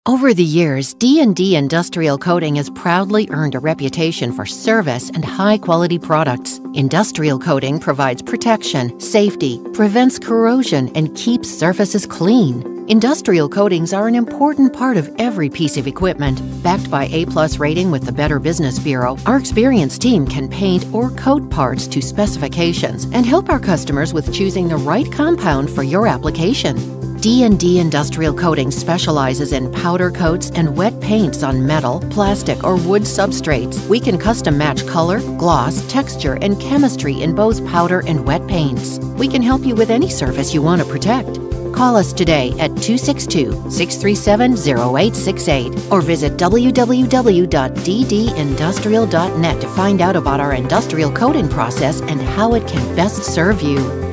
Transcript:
Over the years, D&D Industrial Coating has proudly earned a reputation for service and high-quality products. Industrial coating provides protection, safety, prevents corrosion, and keeps surfaces clean. Industrial coatings are an important part of every piece of equipment. Backed by A+ rating with the Better Business Bureau, our experienced team can paint or coat parts to specifications and help our customers with choosing the right compound for your application. D&D Industrial Coating specializes in powder coats and wet paints on metal, plastic, or wood substrates. We can custom match color, gloss, texture, and chemistry in both powder and wet paints. We can help you with any surface you want to protect. Call us today at 262-637-0868 or visit www.ddindustrial.net to find out about our industrial coating process and how it can best serve you.